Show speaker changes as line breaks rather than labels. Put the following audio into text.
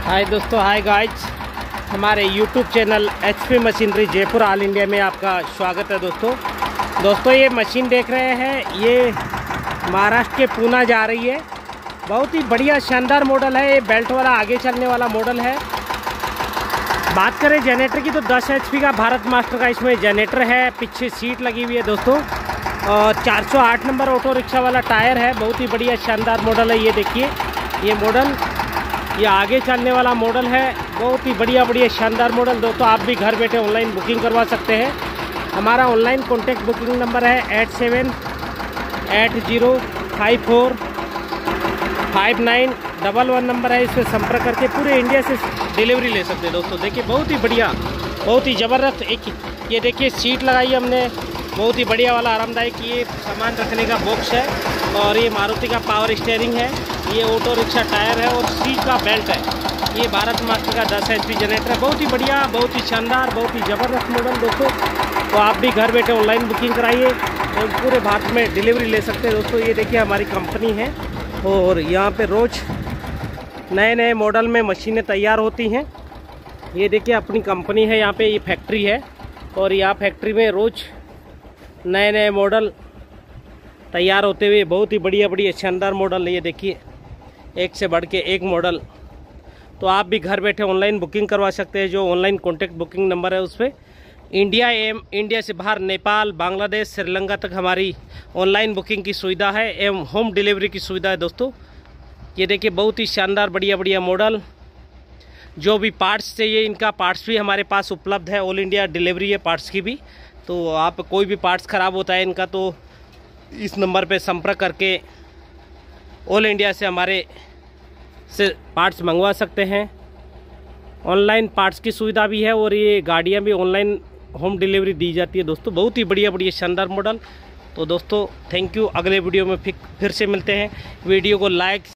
हाय दोस्तों, hi guys. हमारे YouTube channel HP machinery Jaipur all India में आपका स्वागत है। दोस्तों ये मशीन देख रहे हैं, ये महाराष्ट्र के पूना जा रही है। बहुत ही बढ़िया शानदार मॉडल है। ये बेल्ट वाला आगे चलने वाला मॉडल है। बात करें जनरेटर की तो 10 HP का भारत मास्टर का इसमें जनरेटर है। पीछे सीट लगी हुई है दोस्तों, और 408 नंबर ऑटो रिक्शा वाला टायर है। बहुत ही बढ़िया शानदार मॉडल है। ये देखिए, ये मॉडल, ये आगे चलने वाला मॉडल है। बहुत ही बढ़िया शानदार मॉडल। दोस्तों आप भी घर बैठे ऑनलाइन बुकिंग करवा सकते हैं। हमारा ऑनलाइन कॉन्टैक्ट बुकिंग नंबर है 8780545911 नंबर है। इससे संपर्क करके पूरे इंडिया से डिलीवरी ले सकते हैं। दोस्तों देखिए, बहुत ही बढ़िया, बहुत ही ज़बरदस्त एक ये देखिए सीट लगाई हमने, बहुत ही बढ़िया वाला आरामदायक। ये सामान रखने का बॉक्स है, और ये मारुति का पावर स्टीयरिंग है। ये ऑटो रिक्शा टायर है, और सीट का बेल्ट है। ये भारत मास्टर का 10 HP जनरेटर है। बहुत ही बढ़िया, बहुत ही शानदार, बहुत ही ज़बरदस्त मॉडल दोस्तों। तो आप भी घर बैठे ऑनलाइन बुकिंग कराइए और पूरे भारत में डिलीवरी ले सकते हैं। दोस्तों ये देखिए, हमारी कंपनी है, और यहाँ पे रोज़ नए मॉडल में मशीनें तैयार होती हैं। ये देखिए, अपनी कंपनी है, यहाँ पे ये फैक्ट्री है, और यहाँ फैक्ट्री में रोज़ नए मॉडल तैयार होते हुए बहुत ही बढ़िया शानदार मॉडल है। ये देखिए, एक से बढ़ के एक मॉडल। तो आप भी घर बैठे ऑनलाइन बुकिंग करवा सकते हैं। जो ऑनलाइन कॉन्टैक्ट बुकिंग नंबर है उस पर इंडिया से बाहर नेपाल, बांग्लादेश, श्रीलंका तक हमारी ऑनलाइन बुकिंग की सुविधा है एवं होम डिलीवरी की सुविधा है। दोस्तों ये देखिए, बहुत ही शानदार बढ़िया मॉडल। जो भी पार्ट्स चाहिए, इनका पार्ट्स भी हमारे पास उपलब्ध है। ऑल इंडिया डिलीवरी है पार्ट्स की भी। तो आप कोई भी पार्ट्स ख़राब होता है इनका, तो इस नंबर पे संपर्क करके ऑल इंडिया से हमारे से पार्ट्स मंगवा सकते हैं। ऑनलाइन पार्ट्स की सुविधा भी है, और ये गाड़ियाँ भी ऑनलाइन होम डिलीवरी दी जाती है। दोस्तों बहुत ही बढ़िया शानदार मॉडल। तो दोस्तों थैंक यू। अगले वीडियो में फिर से मिलते हैं। वीडियो को लाइक